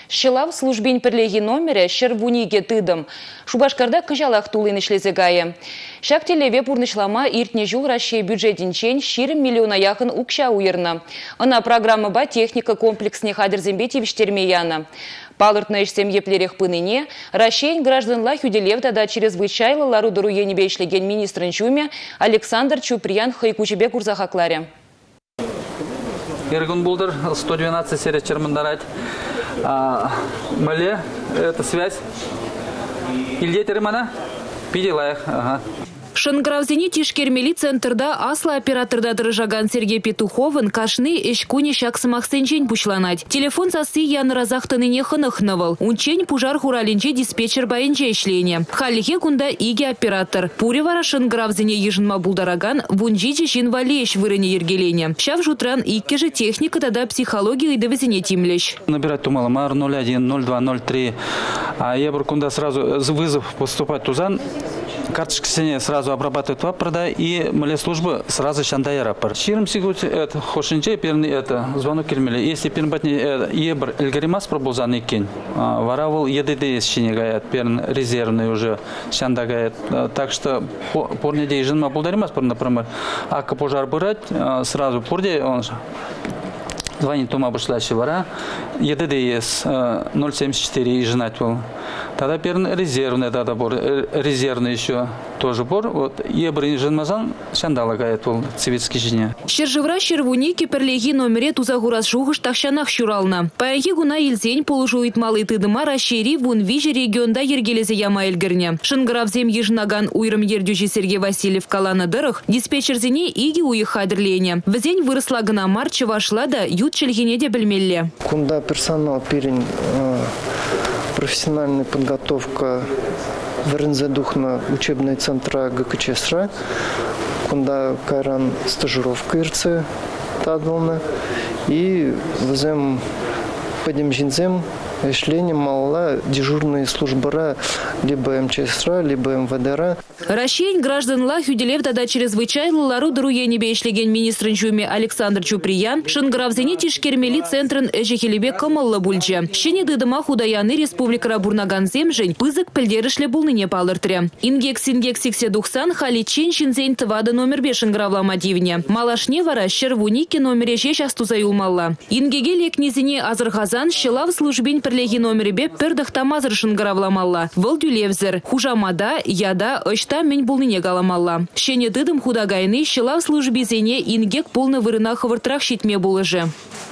Шилав службень перлеги номере шервуниге тыдым. Шубашкарда кыжалах тулын ишлезе гае. Шактелеве пурнышлама иртне жул Россия бюджетинчен 4 миллиона яхын укша уйырна. Она программа ба техника комплексне хадерзембе тивиштермеяна. Палыртна ишсем еплерех пыныне, Россия гражданла хюделев тада чрезвычайлы ларудару енебе ишлеген министрын чуме Александр Чуприян хайкучебе курзахакларе. Иргун Булдер, 112 серия Чермандарать. Мале, это связь. Ильде Термана? Пидела их. Ага. Шангравзини тишкермели центрда асла операторда дырыжаган Сергей Петуховын кашны эшкуне шаксымах сенчень пучланать. Телефон сасы ян разахтаныне хынахнывал. Унчень пужар хуралинче диспетчер байынче ишлене. Халихе кунда иги оператор. Пуревара Шангравзини ежинма булдараган вунжичи жин валеш вырыне ергелене. Шав жутран иккеже техника тада психология и довезене тимлещ. Набирать тумаламар 01, 02, 03. А я кунда сразу вызов поступать тузан. Карточка сене сразу обрабатывает вопрода и мале службы сразу шандая рапор. Чирим сигут это хошинче перни это звонок кермели. Если пернбатни ебр элгаримас пробузаны кен. Варавул едды сине гаят перн резервный уже шанда гаят. Так что порне дейжин ма булдаримас пор например. А пожар брать сразу порде он звонит тума бушлачи вара. ЕДДС 074 и жнать был. Тогда перн резервный, тогда бор резервный еще тоже бор. Вот ебрин женмазан шандала гает был цивильский жене. Шержевра шервуники перлеги номере тузагурас жугыш тахшанах щурална. Паяги гуна илзень полужует малый тыдыма расшири вун вижи регионда ергелезе яма эльгерне. Шангравзем ежнаган уйрым ердюжи Сергей Васильев калана дырых диспетчер зене иги уехадерлене. В день выросла гана марча вошла да ют чельгенеде бельмелле. Кунда персонал перень профессиональная подготовка в РНЗ-Духна учебные центра ГКЧСР, кунда кайран стажировка ИРЦ тадвална и взем подем жинзем шление мало дежурные службы либо МЧСР, либо МВДР. Россия граждан ла хюделев тада чрезвычайлы ларудару енебе ишлеген министрын чуме Александр Чуприян Шангравзини тишкермели центрын эжехелебе кымыллы бульже. Шене дыдыма худаяны республикара бурнаган земжень пызык пілдерішле булныне палыртре. Ингекс сиксе духсан хали чен шинзень тывады номер бе Шангравлама дивне. Малашне вара шервуники номере жеш астузаюлмалла. Ингеге лекнезине азырхазан шылав службень перлеги номере бе пердах тамазыр Шангравламалла. Вылдюлевзер. Хужамада, яда, очта мен булныне галамалла. Шене дыдым худагайны шылав службезене ингек полны вырына хывыртрах щитме булыжы.